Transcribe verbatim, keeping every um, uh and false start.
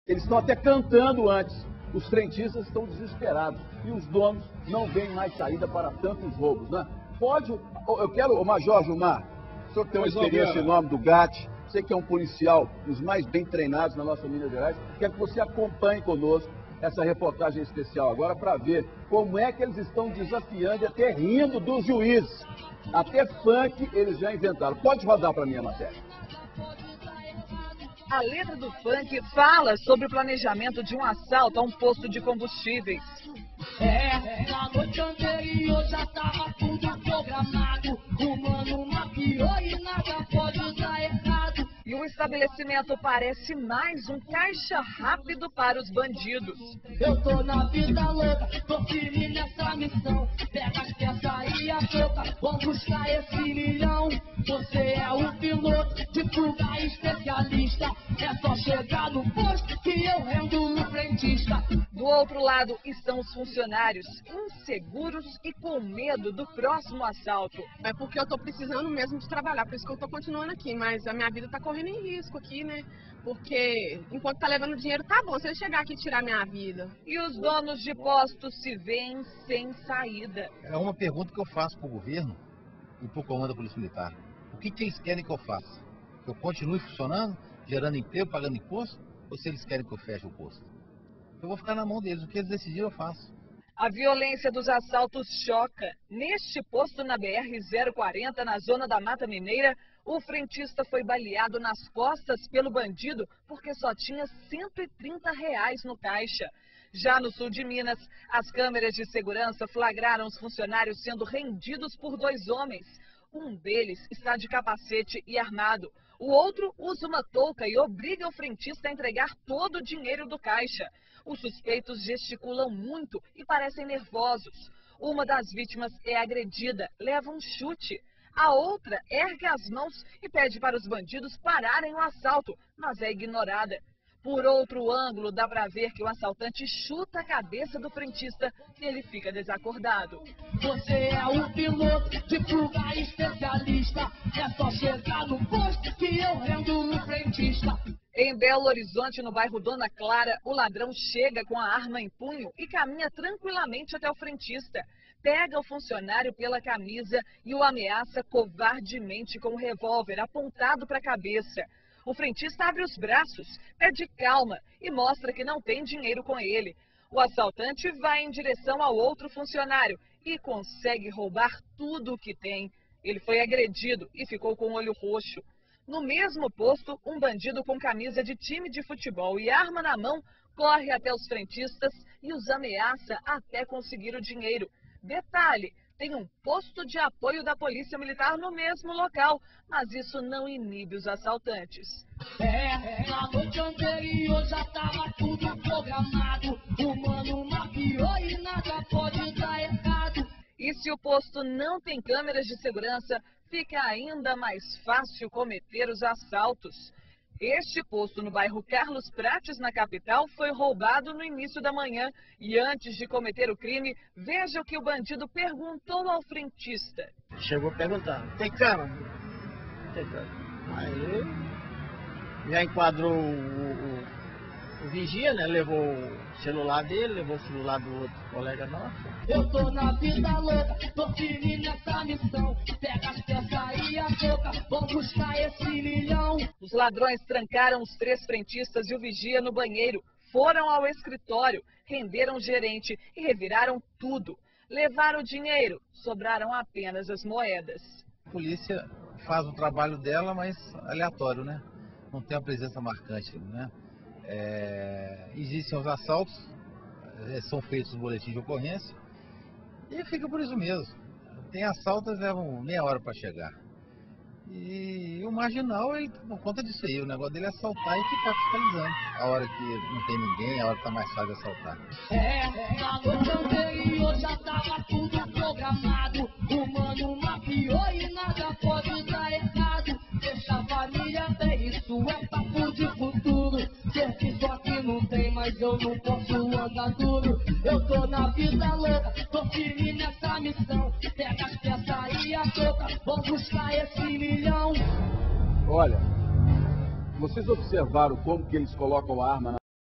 Eles estão até cantando antes. Os frentistas estão desesperados e os donos não veem mais saída para tantos roubos, né? Pode, eu quero, o Major Gilmar, o senhor tem uma experiência enorme do G A T, você que é um policial dos mais bem treinados na nossa Minas Gerais, quero que você acompanhe conosco essa reportagem especial agora para ver como é que eles estão desafiando e até rindo dos juízes. Até funk eles já inventaram. Pode rodar para mim a matéria. A letra do funk fala sobre o planejamento de um assalto a um posto de combustíveis. É, na noite anterior já tava tudo programado. O mano maquiou e nada pode dar errado. E o estabelecimento parece mais um caixa rápido para os bandidos. Eu tô na vida louca, tô firme nessa missão. Pega as peças e a boca, vamos buscar esse milhão. Você é o piloto de fuga especialista. É só chegar no posto que eu rendo no frentista. Do outro lado estão os funcionários, inseguros e com medo do próximo assalto. É porque eu tô precisando mesmo de trabalhar, por isso que eu tô continuando aqui, mas a minha vida tá correndo em risco aqui, né? Porque enquanto tá levando dinheiro, tá bom, se eu chegar aqui e tirar minha vida. E os donos de postos se veem sem saída. É uma pergunta que eu faço pro governo e pro comando da Polícia Militar. O que, que eles querem que eu faça? Que eu continue funcionando, gerando emprego, pagando imposto? Ou se eles querem que eu feche o posto? Eu vou ficar na mão deles, o que eles decidirem eu faço. A violência dos assaltos choca. Neste posto na B R zero quarenta, na zona da Mata Mineira, o frentista foi baleado nas costas pelo bandido porque só tinha cento e trinta reais no caixa. Já no sul de Minas, as câmeras de segurança flagraram os funcionários sendo rendidos por dois homens. Um deles está de capacete e armado. O outro usa uma touca e obriga o frentista a entregar todo o dinheiro do caixa. Os suspeitos gesticulam muito e parecem nervosos. Uma das vítimas é agredida, leva um chute. A outra ergue as mãos e pede para os bandidos pararem o assalto, mas é ignorada. Por outro ângulo, dá para ver que o assaltante chuta a cabeça do frentista e ele fica desacordado. Você é o piloto de fuga especialista. É só chegar no posto que eu rendo no frentista. Em Belo Horizonte, no bairro Dona Clara, o ladrão chega com a arma em punho e caminha tranquilamente até o frentista. Pega o funcionário pela camisa e o ameaça covardemente com o revólver apontado para a cabeça. O frentista abre os braços, pede calma e mostra que não tem dinheiro com ele. O assaltante vai em direção ao outro funcionário e consegue roubar tudo o que tem. Ele foi agredido e ficou com o olho roxo. No mesmo posto, um bandido com camisa de time de futebol e arma na mão corre até os frentistas e os ameaça até conseguir o dinheiro. Detalhe, tem um posto de apoio da Polícia Militar no mesmo local, mas isso não inibe os assaltantes. É, na noite anterior já tava tudo programado. O mano maquiou e nada pode dar errado. E se o posto não tem câmeras de segurança, fica ainda mais fácil cometer os assaltos. Este posto no bairro Carlos Prates, na capital, foi roubado no início da manhã. E antes de cometer o crime, veja o que o bandido perguntou ao frentista. Chegou perguntando, tem câmera? Tem câmera. Aí já enquadrou o, o, o vigia, né? Levou o celular dele, levou o celular do outro colega nosso. Eu tô na vida louca, tô firme nessa missão. Pega as peças e a boca, vamos buscar esse milhão. Os ladrões trancaram os três frentistas e o vigia no banheiro. Foram ao escritório, renderam o gerente e reviraram tudo. Levaram o dinheiro, sobraram apenas as moedas. A polícia faz o trabalho dela, mas aleatório, né? Não tem uma presença marcante, né? É, existem os assaltos, são feitos os boletins de ocorrência e fica por isso mesmo. Tem assaltos, levam meia hora para chegar. E o marginal, ele, por conta disso aí, o negócio dele é assaltar e ficar fiscalizando. A hora que não tem ninguém, a hora que tá mais fácil de assaltar. É, na noite anterior já tava tudo programado. O mano maquiou e nada pode dar errado. Deixa a família bem, isso é papo de futuro. Serviço aqui não tem, mas eu não posso andar duro. Eu tô na vida louca, tô firme nessa missão. Pega as peças e a boca, vamos buscar esse milhão. Olha, vocês observaram como que eles colocam a arma na